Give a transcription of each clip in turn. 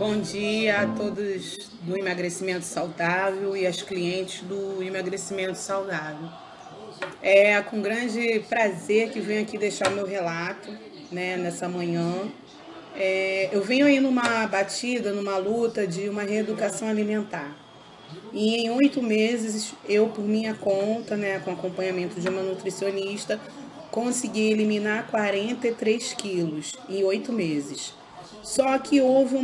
Bom dia a todos do Emagrecimento Saudável e as clientes do Emagrecimento Saudável. É com grande prazer que venho aqui deixar o meu relato, nessa manhã. Eu venho aí numa batida, numa luta de uma reeducação alimentar. E em 8 meses, eu, por minha conta, com acompanhamento de uma nutricionista, consegui eliminar 43 quilos em 8 meses. Só que houve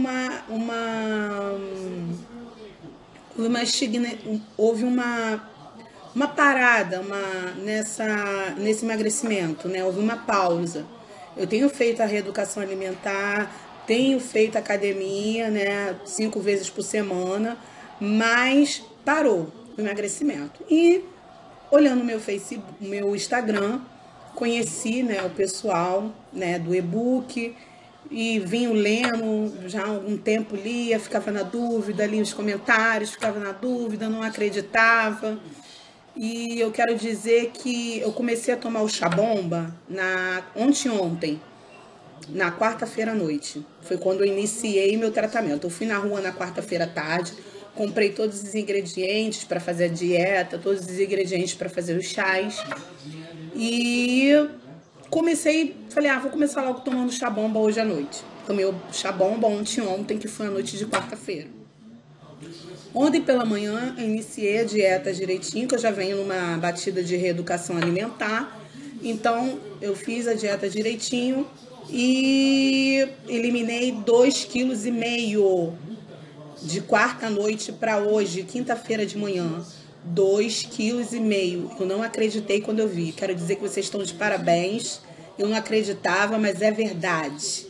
uma parada nesse emagrecimento, houve uma pausa. Eu tenho feito a reeducação alimentar, tenho feito academia, 5 vezes por semana, mas parou o emagrecimento. E olhando meu Facebook, meu Instagram, conheci, o pessoal, do e-book e vinha lendo, já há algum tempo lia, ficava na dúvida, lia os comentários, ficava na dúvida, não acreditava. E eu quero dizer que eu comecei a tomar o chá bomba ontem, na quarta-feira à noite. Foi quando eu iniciei meu tratamento. Eu fui na rua na quarta-feira à tarde, comprei todos os ingredientes para fazer a dieta, todos os ingredientes para fazer os chás. E falei, vou começar logo tomando chá bomba hoje à noite. Tomei o chá bomba ontem, que foi a noite de quarta-feira. Ontem pela manhã eu iniciei a dieta direitinho, que eu já venho numa batida de reeducação alimentar. Então eu fiz a dieta direitinho e eliminei 2,5 kg de quarta-noite para hoje, quinta-feira de manhã. 2,5 kg. Eu não acreditei quando eu vi. Quero dizer que vocês estão de parabéns. Eu não acreditava, mas é verdade.